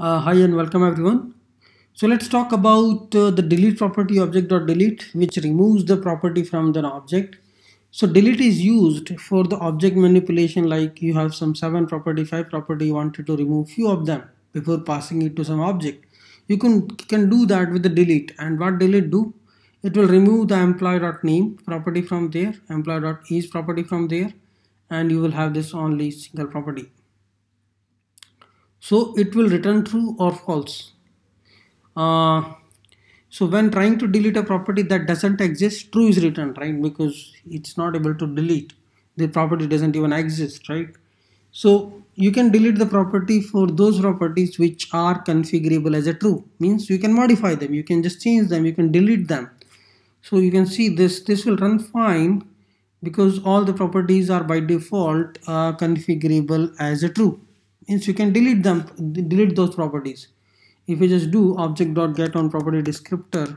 Hi and welcome everyone. So let's talk about the delete property object.delete, which removes the property from the object. So delete is used for the object manipulation, like you have some 7 property, 5 property, you wanted to remove few of them before passing it to some object. You can do that with the delete. And what delete do? It will remove the employee.name property from there, employee.is property from there, and you will have this only single property. So it will return true or false. uh, so when trying to delete a property that doesn't exist, true is returned, right? Because it's not able to delete, the property doesn't even exist, right? So you can delete the property for those properties which are configurable as a true, means you can modify them, you can just change them, you can delete them. So you can see this will run fine because all the properties are by default configurable as a true, means you can delete them, delete those properties. If we just do object.get on property descriptor,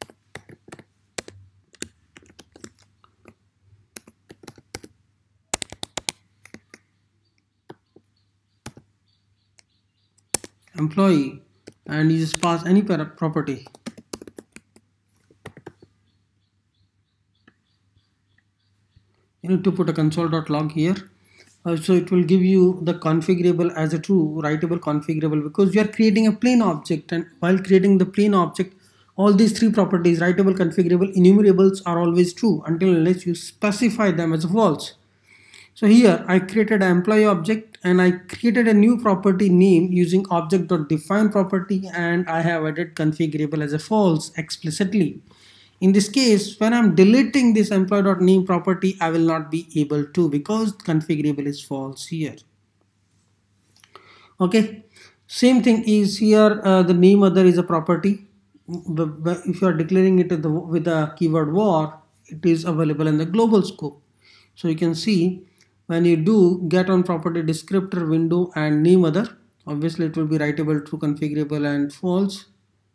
employee, and you just pass any property, you need to put a console.log here. So it will give you the configurable as a true, writable configurable, because you are creating a plain object, and while creating the plain object, all these three properties, writable, configurable, enumerables, are always true until unless you specify them as false. So here I created an employee object and I created a new property name using object.define property, and I have added configurable as a false explicitly. In this case, when I'm deleting this employee.name property, I will not be able to, because configurable is false here. Okay, same thing is here. The name other is a property. If you are declaring it with the keyword var, it is available in the global scope. So you can see when you do get on property descriptor window and name other, obviously it will be writable, true, configurable, and false.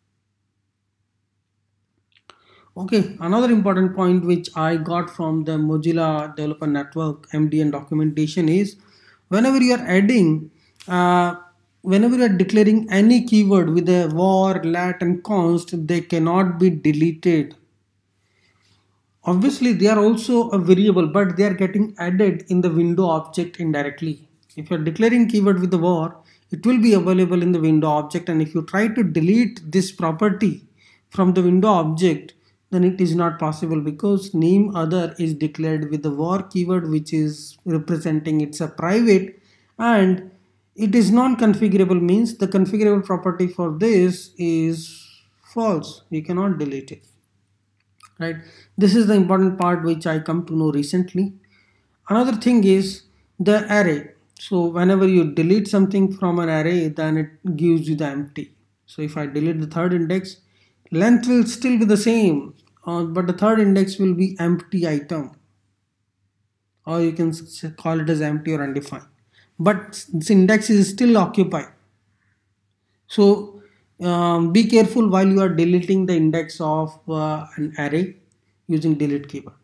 Okay, another important point which I got from the Mozilla Developer Network MDN documentation is whenever you are adding, whenever you are declaring any keyword with a var, lat, and const, they cannot be deleted. Obviously, they are also a variable, but they are getting added in the window object indirectly. If you are declaring keyword with the var, it will be available in the window object, and if you try to delete this property from the window object, then it is not possible, because name other is declared with the var keyword, which is representing it's a private, and it is non-configurable, means the configurable property for this is false. You cannot delete it, right? This is the important part which I come to know recently. Another thing is the array. So whenever you delete something from an array, then it gives you the empty. So if I delete the third index, length will still be the same, but the third index will be empty item, or you can call it as empty or undefined, but this index is still occupied. So be careful while you are deleting the index of an array using delete keyword.